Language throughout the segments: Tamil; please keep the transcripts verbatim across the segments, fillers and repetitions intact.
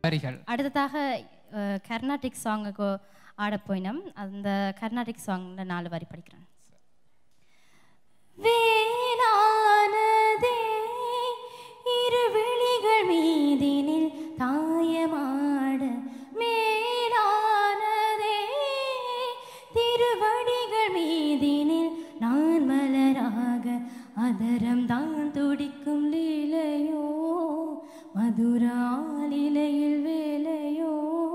வரிகள். அடுத்ததாக கர்நாடிக் சாங்குக்கு ஆட போயினோம். அந்த கர்நாடிக் சாங்ல நாலு வரி படிக்கிறேன். வேளானதே இரு விழிகள் மீதினில் தாயமாட மேலானதே திருவடிகள் மீதினில் நான் மலராக அதரம் தான் துடிக்கும் லீலையோ மதுராலிலையில் வேலையோ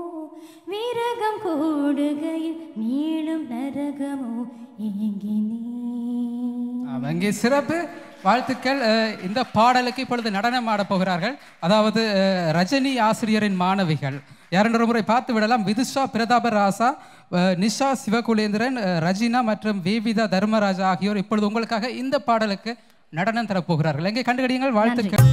விரகம் கூடுகையில் நீளும் நரகமோ ஏங்கினே. அங்கே சிறப்பு வாழ்த்துக்கள். இந்த பாடலுக்கு இப்பொழுது நடனம் ஆடப் போகிறார்கள். அதாவது ரஜினி ஆசிரியரின் மாணவிகள் இரண்டு முறை பார்த்து விடலாம். விதுஷா பிரதாபராசா, நிஷா சிவகுலேந்திரன், ரஜினா மற்றும் வேவிதா தர்மராஜா ஆகியோர் இப்பொழுது உங்களுக்காக இந்த பாடலுக்கு நடனம் தரப்போகிறார்கள். எங்கே கண்டுகடியுங்கள். வாழ்த்துக்கள்.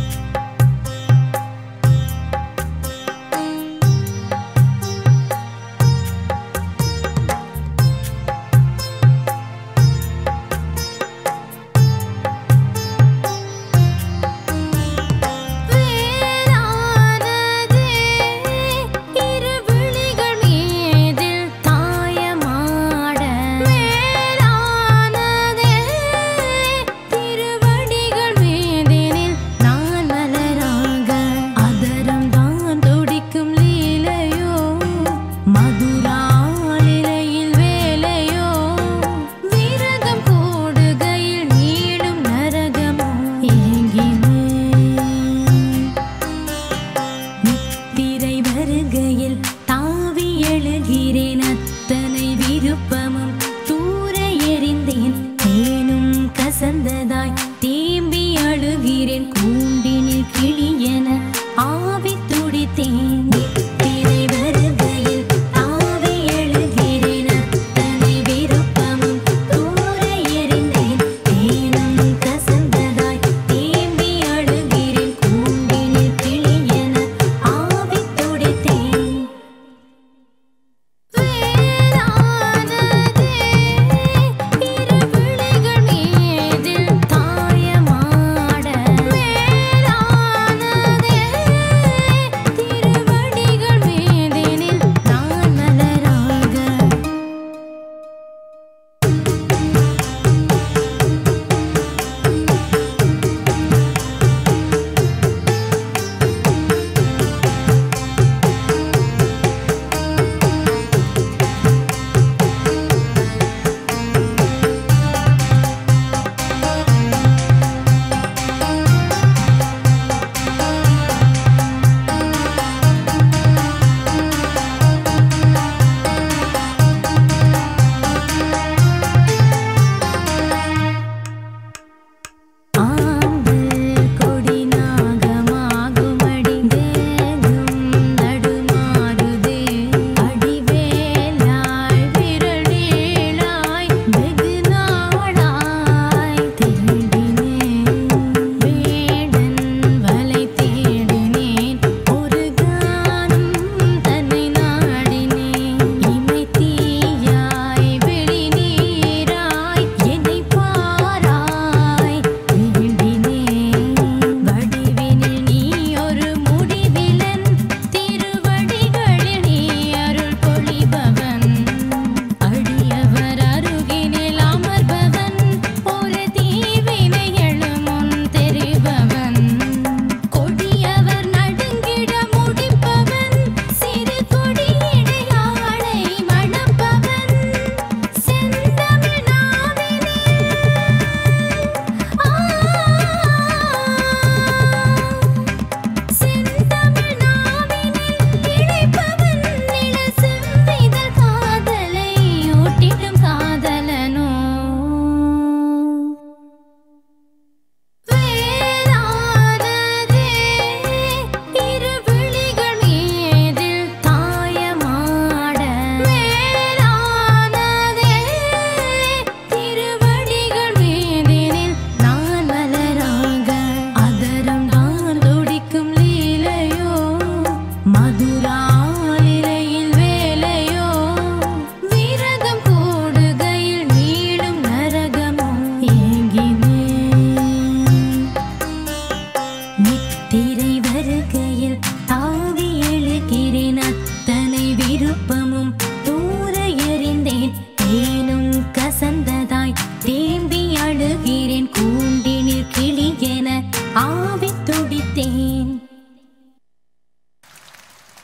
வேளானதே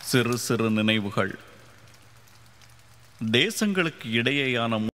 சிறு சிறு நினைவுகள். தேசங்களுக்கு இடையேயான